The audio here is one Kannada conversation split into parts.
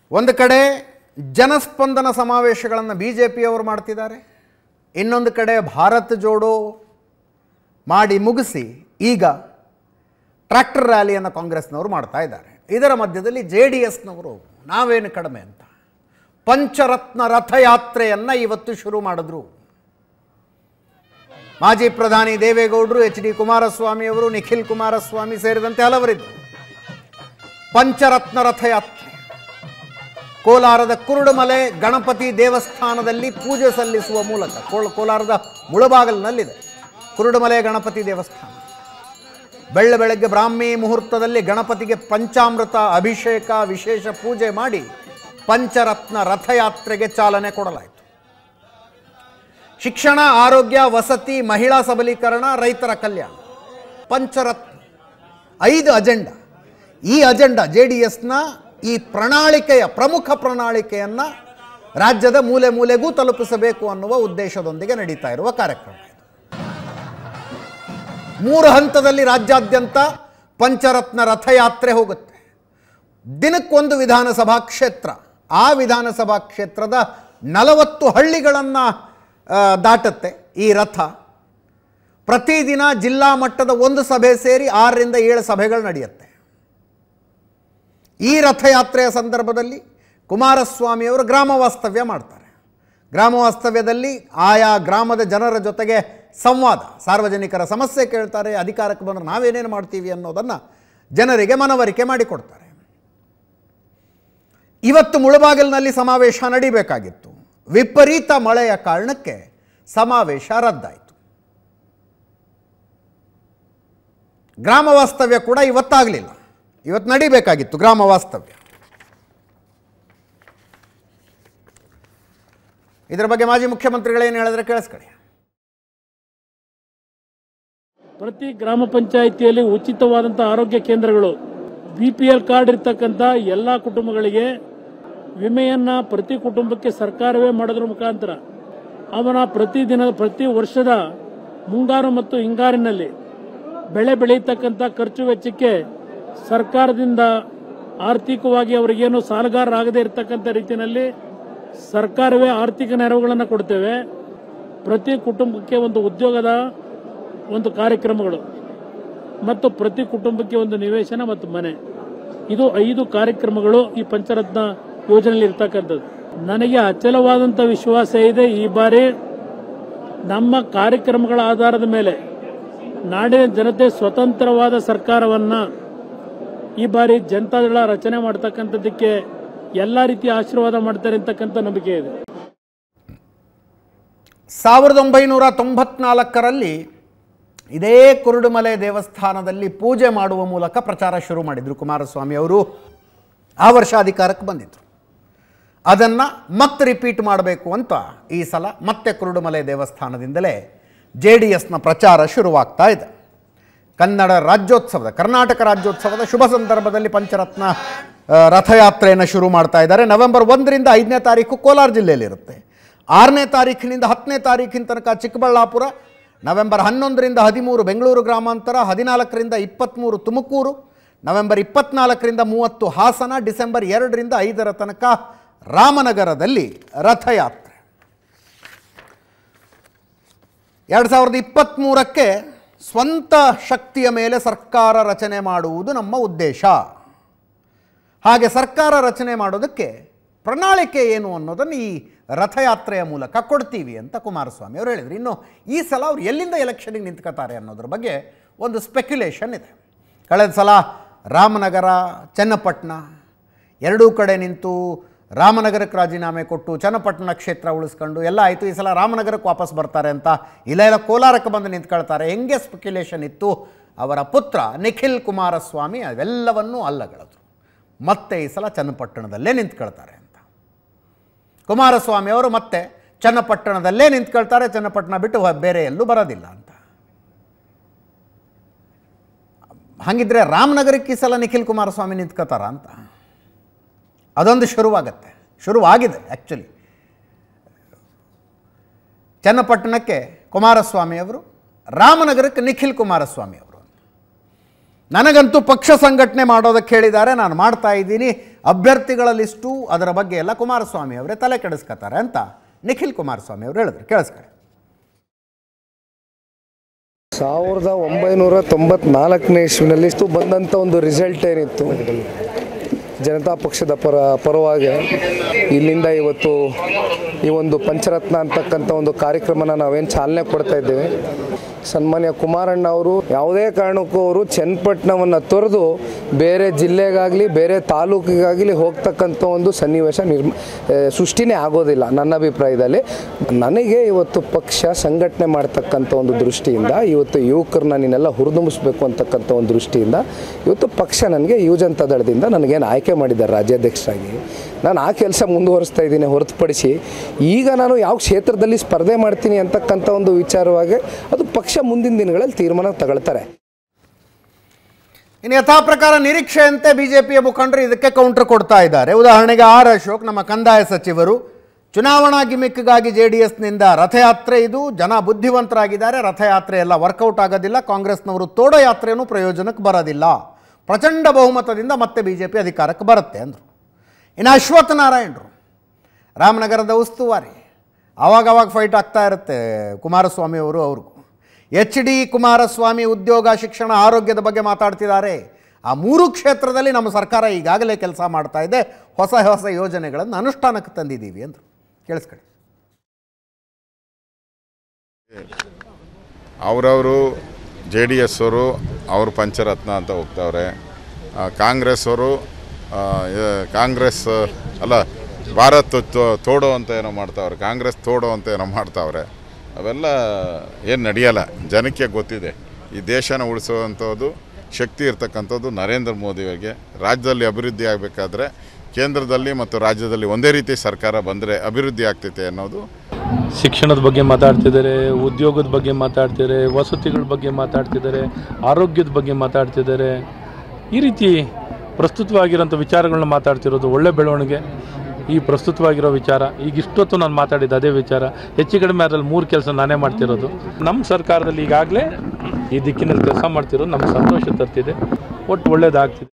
ಒಂದು ಕಡೆ ಜನಸ್ಪಂದನ ಸಮಾವೇಶಗಳನ್ನು ಬಿಜೆಪಿಯವರು ಮಾಡ್ತಿದ್ದಾರೆ, ಇನ್ನೊಂದು ಕಡೆ ಭಾರತ್ ಜೋಡೋ ಮಾಡಿ ಮುಗಿಸಿ ಈಗ ಟ್ರ್ಯಾಕ್ಟರ್ ರ್ಯಾಲಿಯನ್ನು ಕಾಂಗ್ರೆಸ್ನವರು ಮಾಡ್ತಾ ಇದ್ದಾರೆ. ಇದರ ಮಧ್ಯದಲ್ಲಿ JDSನವರು ನಾವೇನು ಕಡಿಮೆ ಅಂತ ಪಂಚರತ್ನ ರಥಯಾತ್ರೆಯನ್ನು ಇವತ್ತು ಶುರು ಮಾಡಿದ್ರು. ಮಾಜಿ ಪ್ರಧಾನಿ ದೇವೇಗೌಡರು, HD ಕುಮಾರಸ್ವಾಮಿಯವರು, ನಿಖಿಲ್ ಕುಮಾರಸ್ವಾಮಿ ಸೇರಿದಂತೆ ಹಲವರಿದ್ದರು. ಪಂಚರತ್ನ ರಥಯಾತ್ರೆ ಕೋಲಾರದ ಕುರುಡುಮಲೆ ಗಣಪತಿ ದೇವಸ್ಥಾನದಲ್ಲಿ ಪೂಜೆ ಸಲ್ಲಿಸುವ ಮೂಲಕ, ಕೋಲಾರದ ಮುಳಬಾಗಲಿನಲ್ಲಿದೆ ಕುರುಡುಮಲೆ ಗಣಪತಿ ದೇವಸ್ಥಾನ. ಬೆಳಗ್ಗೆ ಬ್ರಾಹ್ಮಿ ಮುಹೂರ್ತದಲ್ಲಿ ಗಣಪತಿಗೆ ಪಂಚಾಮೃತ ಅಭಿಷೇಕ ವಿಶೇಷ ಪೂಜೆ ಮಾಡಿ ಪಂಚರತ್ನ ರಥಯಾತ್ರೆಗೆ ಚಾಲನೆ ಕೊಡಲಾಯಿತು. ಶಿಕ್ಷಣ, ಆರೋಗ್ಯ, ವಸತಿ, ಮಹಿಳಾ ಸಬಲೀಕರಣ, ರೈತರ ಕಲ್ಯಾಣ, ಪಂಚರತ್ನ 5 ಅಜೆಂಡಾ. ಈ ಅಜೆಂಡಾ JDSನ ಈ ಪ್ರಣಾಳಿಕೆಯ ಪ್ರಮುಖ ಪ್ರಣಾಳಿಕೆಯನ್ನು ರಾಜ್ಯದ ಮೂಲೆ ಮೂಲೆಗೂ ತಲುಪಿಸಬೇಕು ಅನ್ನುವ ಉದ್ದೇಶದೊಂದಿಗೆ ನಡೀತಾ ಇರುವ ಕಾರ್ಯಕ್ರಮ ಇದು. 3 ಹಂತದಲ್ಲಿ ರಾಜ್ಯಾದ್ಯಂತ ಪಂಚರತ್ನ ರಥಯಾತ್ರೆ ಹೋಗುತ್ತೆ. ದಿನಕ್ಕೊಂದು ವಿಧಾನಸಭಾ ಕ್ಷೇತ್ರ, ಆ ವಿಧಾನಸಭಾ ಕ್ಷೇತ್ರದ 40 ಹಳ್ಳಿಗಳನ್ನು ದಾಟುತ್ತೆ ಈ ರಥ. ಪ್ರತಿದಿನ ಜಿಲ್ಲಾ ಮಟ್ಟದ ಒಂದು ಸಭೆ ಸೇರಿ 6 ರಿಂದ 7 ಸಭೆಗಳು ನಡೆಯುತ್ತೆ. ಈ ರಥಯಾತ್ರೆಯ ಸಂದರ್ಭದಲ್ಲಿ ಕುಮಾರಸ್ವಾಮಿಯವರು ಗ್ರಾಮ ವಾಸ್ತವ್ಯ ಮಾಡ್ತಾರೆ. ಗ್ರಾಮ ವಾಸ್ತವ್ಯದಲ್ಲಿ ಆಯಾ ಗ್ರಾಮದ ಜನರ ಜೊತೆಗೆ ಸಂವಾದ, ಸಾರ್ವಜನಿಕರ ಸಮಸ್ಯೆ ಕೇಳ್ತಾರೆ, ಅಧಿಕಾರಕ್ಕೆ ಬಂದರೆ ನಾವೇನೇನು ಮಾಡ್ತೀವಿ ಅನ್ನೋದನ್ನು ಜನರಿಗೆ ಮನವರಿಕೆ ಮಾಡಿಕೊಡ್ತಾರೆ. ಇವತ್ತು ಮುಳಬಾಗಿಲಿನಲ್ಲಿ ಸಮಾವೇಶ ನಡೀಬೇಕಾಗಿತ್ತು. ವಿಪರೀತ ಮಳೆಯ ಕಾರಣಕ್ಕೆ ಸಮಾವೇಶ ರದ್ದಾಯಿತು. ಗ್ರಾಮ ವಾಸ್ತವ್ಯ ಕೂಡ ಇವತ್ತಾಗಲಿಲ್ಲ. ಇವತ್ತು ನಡೀಬೇಕಾಗಿತ್ತು ಗ್ರಾಮ ವಾಸ್ತವ್ಯ. ಇದರ ಬಗ್ಗೆ ಮಾಜಿ ಮುಖ್ಯಮಂತ್ರಿಗಳೇನು ಹೇಳಿದ್ರೆ ಕೇಳಿಸ್ಕೊಳ್ಳಿ. ಪ್ರತಿ ಗ್ರಾಮ ಪಂಚಾಯಿತಿಯಲ್ಲಿ ಉಚಿತವಾದಂಥ ಆರೋಗ್ಯ ಕೇಂದ್ರಗಳು, BPL ಕಾರ್ಡ್ ಇರ್ತಕ್ಕಂಥ ಎಲ್ಲ ಕುಟುಂಬಗಳಿಗೆ ವಿಮೆಯನ್ನ ಪ್ರತಿ ಕುಟುಂಬಕ್ಕೆ ಸರ್ಕಾರವೇ ಮಾಡೋದ್ರ ಮುಖಾಂತರ ಅವನ ಪ್ರತಿ ವರ್ಷದ ಮುಂಗಾರು ಮತ್ತು ಹಿಂಗಾರಿನಲ್ಲಿ ಬೆಳೆ ಬೆಳೆಯತಕ್ಕಂಥ ಖರ್ಚು ವೆಚ್ಚಕ್ಕೆ ಸರ್ಕಾರದಿಂದ ಆರ್ಥಿಕವಾಗಿ ಅವರಿಗೇನು ಸಾಲಗಾರರಾಗದೇ ಇರತಕ್ಕಂಥ ರೀತಿಯಲ್ಲಿ ಸರ್ಕಾರವೇ ಆರ್ಥಿಕ ನೆರವುಗಳನ್ನು ಕೊಡ್ತೇವೆ. ಪ್ರತಿ ಕುಟುಂಬಕ್ಕೆ ಒಂದು ಉದ್ಯೋಗದ ಒಂದು ಕಾರ್ಯಕ್ರಮಗಳು ಮತ್ತು ಪ್ರತಿ ಕುಟುಂಬಕ್ಕೆ ಒಂದು ನಿವೇಶನ ಮತ್ತು ಮನೆ, ಇದು 5 ಕಾರ್ಯಕ್ರಮಗಳು ಈ ಪಂಚರತ್ನ ಯೋಜನೆಯಲ್ಲಿ ಇರ್ತಕ್ಕಂಥದ್ದು. ನನಗೆ ಅಚಲವಾದಂಥ ವಿಶ್ವಾಸ ಇದೆ, ಈ ಬಾರಿ ನಮ್ಮ ಕಾರ್ಯಕ್ರಮಗಳ ಆಧಾರದ ಮೇಲೆ ನಾಡಿನ ಜನತೆ ಸ್ವತಂತ್ರವಾದ ಸರ್ಕಾರವನ್ನು ಈ ಬಾರಿ ಜನತಾದಳ ರಚನೆ ಮಾಡತಕ್ಕಂಥದ್ದಕ್ಕೆ ಎಲ್ಲ ರೀತಿಯ ಆಶೀರ್ವಾದ ಮಾಡ್ತಾರೆ ಅಂತಕ್ಕಂಥ ನಂಬಿಕೆ ಇದೆ. 1994ರಲ್ಲಿ ಇದೇ ಕುರುಡುಮಲೆ ದೇವಸ್ಥಾನದಲ್ಲಿ ಪೂಜೆ ಮಾಡುವ ಮೂಲಕ ಪ್ರಚಾರ ಶುರು ಮಾಡಿದರು ಕುಮಾರಸ್ವಾಮಿ ಅವರು. ಆ ವರ್ಷ ಅಧಿಕಾರಕ್ಕೆ ಬಂದಿದ್ದರು. ಅದನ್ನು ಮತ್ತೆ ರಿಪೀಟ್ ಮಾಡಬೇಕು ಅಂತ ಈ ಸಲ ಮತ್ತೆ ಕುರುಡುಮಲೆ ದೇವಸ್ಥಾನದಿಂದಲೇ JDSನ ಪ್ರಚಾರ ಶುರುವಾಗ್ತಾ ಇದೆ. ಕರ್ನಾಟಕ ರಾಜ್ಯೋತ್ಸವದ ಶುಭ ಸಂದರ್ಭದಲ್ಲಿ ಪಂಚರತ್ನ ರಥಯಾತ್ರೆಯನ್ನು ಶುರು ಮಾಡ್ತಾ ಇದ್ದಾರೆ. ನವೆಂಬರ್ 1 ರಿಂದ 5ನೇ ತಾರೀಕು ಕೋಲಾರ ಜಿಲ್ಲೆಯಲ್ಲಿರುತ್ತೆ. 6ನೇ ತಾರೀಕಿನಿಂದ 10ನೇ ತಾರೀಕಿನ ತನಕ ಚಿಕ್ಕಬಳ್ಳಾಪುರ, ನವೆಂಬರ್ 11 ರಿಂದ 13 ಬೆಂಗಳೂರು ಗ್ರಾಮಾಂತರ, 14 ರಿಂದ 23 ತುಮಕೂರು, ನವೆಂಬರ್ 24 ರಿಂದ 30 ಹಾಸನ, ಡಿಸೆಂಬರ್ 2 ರಿಂದ 5 ತನಕ ರಾಮನಗರದಲ್ಲಿ ರಥಯಾತ್ರೆ. 2023ಕ್ಕೆ ಸ್ವಂತ ಶಕ್ತಿಯ ಮೇಲೆ ಸರ್ಕಾರ ರಚನೆ ಮಾಡುವುದು ನಮ್ಮ ಉದ್ದೇಶ. ಹಾಗೆ ಸರ್ಕಾರ ರಚನೆ ಮಾಡೋದಕ್ಕೆ ಪ್ರಣಾಳಿಕೆ ಏನು ಅನ್ನೋದನ್ನು ಈ ರಥಯಾತ್ರೆಯ ಮೂಲಕ ಕೊಡ್ತೀವಿ ಅಂತ ಕುಮಾರಸ್ವಾಮಿ ಅವರು ಹೇಳಿದರು. ಇನ್ನು ಈ ಸಲ ಅವರು ಎಲ್ಲಿಂದ ಎಲೆಕ್ಷನ್ಗೆ ನಿಂತ್ಕೋತಾರೆ ಅನ್ನೋದ್ರ ಬಗ್ಗೆ ಒಂದು ಸ್ಪೆಕ್ಯುಲೇಷನ್ ಇದೆ. ಕಳೆದ ಸಲ ರಾಮನಗರ, ಚನ್ನಪಟ್ಟಣ ಎರಡೂ ಕಡೆ ನಿಂತು ರಾಮನಗರಕ್ಕೆ ರಾಜೀನಾಮೆ ಕೊಟ್ಟು ಚನ್ನಪಟ್ಟಣ ಕ್ಷೇತ್ರ ಉಳಿಸ್ಕೊಂಡು ಎಲ್ಲ ಆಯಿತು. ಈ ಸಲ ರಾಮನಗರಕ್ಕೆ ವಾಪಸ್ ಬರ್ತಾರೆ ಅಂತ, ಇಲ್ಲ ಕೋಲಾರಕ್ಕೆ ಬಂದು ನಿಂತ್ಕೊಳ್ತಾರೆ, ಹೆಂಗೆ ಸ್ಪೆಕ್ಯುಲೇಷನ್ ಇತ್ತು. ಅವರ ಪುತ್ರ ನಿಖಿಲ್ ಕುಮಾರಸ್ವಾಮಿ ಅವೆಲ್ಲವನ್ನೂ ಅಲ್ಲಗಳೆದರು. ಮತ್ತೆ ಈ ಸಲ ಚನ್ನಪಟ್ಟಣದಲ್ಲೇ ನಿಂತ್ಕೊಳ್ತಾರೆ ಅಂತ. ಕುಮಾರಸ್ವಾಮಿ ಅವರು ಮತ್ತೆ ಚನ್ನಪಟ್ಟಣದಲ್ಲೇ ನಿಂತ್ಕೊಳ್ತಾರೆ, ಚನ್ನಪಟ್ಟಣ ಬಿಟ್ಟು ಬೇರೆ ಎಲ್ಲೂ ಬರೋದಿಲ್ಲ ಅಂತ. ಹಾಗಿದ್ರೆ ರಾಮನಗರಕ್ಕೆ ಈ ಸಲ ನಿಖಿಲ್ ಕುಮಾರಸ್ವಾಮಿ ನಿಂತ್ಕೋತಾರ ಅಂತ ಅದೊಂದು ಶುರುವಾಗಿದೆ. ಆ್ಯಕ್ಚುಲಿ ಚನ್ನಪಟ್ಟಣಕ್ಕೆ ಕುಮಾರಸ್ವಾಮಿ ಅವರು, ರಾಮನಗರಕ್ಕೆ ನಿಖಿಲ್ ಕುಮಾರಸ್ವಾಮಿ ಅವರು. ನನಗಂತೂ ಪಕ್ಷ ಸಂಘಟನೆ ಮಾಡೋದಕ್ಕೆ ಹೇಳಿದ್ದಾರೆ, ನಾನು ಮಾಡ್ತಾ ಇದ್ದೀನಿ, ಅಭ್ಯರ್ಥಿಗಳ ಲಿಸ್ಟು ಅದರ ಬಗ್ಗೆ ಎಲ್ಲ ಕುಮಾರಸ್ವಾಮಿ ಅವರೇ ತಲೆ ಕೆಡಿಸ್ಕೊತಾರೆ ಅಂತ ನಿಖಿಲ್ ಕುಮಾರಸ್ವಾಮಿ ಅವರು ಹೇಳಿದ್ರು. ಕೇಳಿಸ್ಕೊಳ್ಳಿ. 1994ನೇ ಇಸ್ವಿನಲ್ಲಿ ಬಂದಂಥ ಒಂದು ರಿಸಲ್ಟ್ ಏನಿತ್ತು, ಜನತಾ ಪಕ್ಷದ ಪರವಾಗಿ ಇಲ್ಲಿಂದ ಇವತ್ತು ಈ ಒಂದು ಪಂಚರತ್ನ ಅಂತಕ್ಕಂಥ ಒಂದು ಕಾರ್ಯಕ್ರಮನ ನಾವೇನು ಚಾಲನೆ ಕೊಡ್ತಾ ಇದ್ದೇವೆ. ಸನ್ಮಾನ್ಯ ಕುಮಾರಣ್ಣ ಅವರು ಯಾವುದೇ ಕಾರಣಕ್ಕೂ ಅವರು ಚನ್ನಪಟ್ಟಣವನ್ನು ತೊರೆದು ಬೇರೆ ಜಿಲ್ಲೆಗಾಗಲಿ ಬೇರೆ ತಾಲೂಕಿಗಾಗಲಿ ಹೋಗ್ತಕ್ಕಂಥ ಒಂದು ಸನ್ನಿವೇಶ ಸೃಷ್ಟಿನೇ ಆಗೋದಿಲ್ಲ ನನ್ನ ಅಭಿಪ್ರಾಯದಲ್ಲಿ. ನನಗೆ ಇವತ್ತು ಪಕ್ಷ ಸಂಘಟನೆ ಮಾಡ್ತಕ್ಕಂಥ ಒಂದು ದೃಷ್ಟಿಯಿಂದ, ಇವತ್ತು ಯುವಕರನ್ನ ನೀನೆಲ್ಲ ಹುರಿದುಂಬಿಸ್ಬೇಕು ಅಂತಕ್ಕಂಥ ಒಂದು ದೃಷ್ಟಿಯಿಂದ ಇವತ್ತು ಪಕ್ಷ ನನಗೆ ಯುವಜನತಾ ದಳದಿಂದ ನನಗೇನು ಆಯ್ಕೆ ಮಾಡಿದ್ದಾರೆ ರಾಜ್ಯಾಧ್ಯಕ್ಷರಾಗಿ. ನಾನು ಆ ಕೆಲಸ ಮುಂದುವರಿಸ್ತಾ ಇದ್ದೀನಿ ಹೊರತುಪಡಿಸಿ ಈಗ ನಾನು ಯಾವ ಕ್ಷೇತ್ರದಲ್ಲಿ ಸ್ಪರ್ಧೆ ಮಾಡ್ತೀನಿ ಅಂತಕ್ಕಂಥ ಒಂದು ವಿಚಾರವಾಗಿ ಅದು ಪಕ್ಷ ಮುಂದಿನ ದಿನಗಳಲ್ಲಿ ತೀರ್ಮಾನ ತಗೊಳ್ತಾರೆ. ಇನ್ನು ಯಥಾ ಪ್ರಕಾರ ನಿರೀಕ್ಷೆಯಂತೆ ಬಿಜೆಪಿಯ ಮುಖಂಡರು ಇದಕ್ಕೆ ಕೌಂಟರ್ ಕೊಡ್ತಾ ಇದ್ದಾರೆ. ಉದಾಹರಣೆಗೆ ಆರ್ ಅಶೋಕ್, ನಮ್ಮ ಕಂದಾಯ ಸಚಿವರು, ಚುನಾವಣಾ ಗಿಮಿಕ್ಗಾಗಿ JDSನಿಂದ ರಥಯಾತ್ರೆ, ಇದು ಜನ ಬುದ್ಧಿವಂತರಾಗಿದ್ದಾರೆ, ರಥಯಾತ್ರೆ ಎಲ್ಲ ವರ್ಕೌಟ್ ಆಗೋದಿಲ್ಲ, ಕಾಂಗ್ರೆಸ್ನವರು ತೋಡೋ ಯಾತ್ರೆಯೂ ಪ್ರಯೋಜನಕ್ಕೆ ಬರೋದಿಲ್ಲ, ಪ್ರಚಂಡ ಬಹುಮತದಿಂದ ಮತ್ತೆ BJP ಅಧಿಕಾರಕ್ಕೆ ಬರುತ್ತೆ ಅಂದರು. ಇನ್ನು ಅಶ್ವತ್ಥ ನಾರಾಯಣರು, ರಾಮನಗರದ ಉಸ್ತುವಾರಿ, ಆವಾಗವಾಗ ಫೈಟ್ ಆಗ್ತಾ ಇರುತ್ತೆ ಕುಮಾರಸ್ವಾಮಿ ಅವರು ಅವ್ರಿಗೂ. HD ಕುಮಾರಸ್ವಾಮಿ ಉದ್ಯೋಗ, ಶಿಕ್ಷಣ, ಆರೋಗ್ಯದ ಬಗ್ಗೆ ಮಾತಾಡ್ತಿದ್ದಾರೆ. ಆ 3 ಕ್ಷೇತ್ರದಲ್ಲಿ ನಮ್ಮ ಸರ್ಕಾರ ಈಗಾಗಲೇ ಕೆಲಸ ಮಾಡ್ತಾ ಇದೆ, ಹೊಸ ಹೊಸ ಯೋಜನೆಗಳನ್ನು ಅನುಷ್ಠಾನಕ್ಕೆ ತಂದಿದ್ದೀವಿ ಅಂದರು. ಕೇಳಿಸ್ಕೊಳ್ಳಿ. ಅವರವರು JDS ಅವರು ಅವರು ಪಂಚರತ್ನ ಅಂತ ಹೋಗ್ತಾವ್ರೆ, ಕಾಂಗ್ರೆಸ್ ಅವರು ಕಾಂಗ್ರೆಸ್ ಅಲ್ಲ ಭಾರತ್ ತೋಡೋ ಅಂತ ಏನೋ ಮಾಡ್ತಾವ್ರೆ, ಕಾಂಗ್ರೆಸ್ ತೋಡೋ ಅಂತ ಏನೋ ಮಾಡ್ತಾವ್ರೆ. ಅವೆಲ್ಲ ಏನು ನಡೆಯಲ್ಲ. ಜನಕ್ಕೆ ಗೊತ್ತಿದೆ ಈ ದೇಶನ ಉಳಿಸುವಂಥದ್ದು ಶಕ್ತಿ ಇರ್ತಕ್ಕಂಥದ್ದು ನರೇಂದ್ರ ಮೋದಿಯವರಿಗೆ. ರಾಜ್ಯದಲ್ಲಿ ಅಭಿವೃದ್ಧಿ ಆಗಬೇಕಾದ್ರೆ ಕೇಂದ್ರದಲ್ಲಿ ಮತ್ತು ರಾಜ್ಯದಲ್ಲಿ ಒಂದೇ ರೀತಿ ಸರ್ಕಾರ ಬಂದರೆ ಅಭಿವೃದ್ಧಿ ಆಗ್ತೈತೆ ಅನ್ನೋದು. ಶಿಕ್ಷಣದ ಬಗ್ಗೆ ಮಾತಾಡ್ತಿದ್ದಾರೆ, ಉದ್ಯೋಗದ ಬಗ್ಗೆ ಮಾತಾಡ್ತಿದ್ದಾರೆ, ವಸತಿಗಳ ಬಗ್ಗೆ ಮಾತಾಡ್ತಿದ್ದಾರೆ, ಆರೋಗ್ಯದ ಬಗ್ಗೆ ಮಾತಾಡ್ತಿದ್ದಾರೆ. ಈ ರೀತಿ ಪ್ರಸ್ತುತವಾಗಿರೋಂಥ ವಿಚಾರಗಳನ್ನ ಮಾತಾಡ್ತಿರೋದು ಒಳ್ಳೆ ಬೆಳವಣಿಗೆ. ಈ ಪ್ರಸ್ತುತವಾಗಿರೋ ವಿಚಾರ ಈಗ ಇಷ್ಟೊತ್ತು ನಾನು ಮಾತಾಡಿದ್ದು ಅದೇ ವಿಚಾರ. ಹೆಚ್ಚು ಕಡಿಮೆ ಅದರಲ್ಲಿ 3 ಕೆಲಸ ನಾನೇ ಮಾಡ್ತಿರೋದು. ನಮ್ಮ ಸರ್ಕಾರದಲ್ಲಿ ಈಗಾಗಲೇ ಈ ದಿಕ್ಕಿನಲ್ಲಿ ಕೆಲಸ ಮಾಡ್ತಿರೋದು ನಮ್ಗೆ ಸಂತೋಷ ತರ್ತಿದೆ, ಒಟ್ಟು ಒಳ್ಳೇದಾಗ್ತಿದೆ.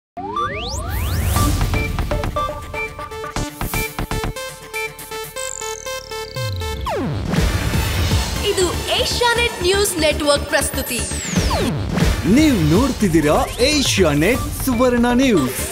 ಇದು ಏಷ್ಯಾನೆಟ್ ನ್ಯೂಸ್ ನೆಟ್ವರ್ಕ್ ಪ್ರಸ್ತುತಿ. ನೀವು ನೋಡ್ತಿದ್ದೀರಾ ಏಷ್ಯಾನೆಟ್ ಸುವರ್ಣ ನ್ಯೂಸ್.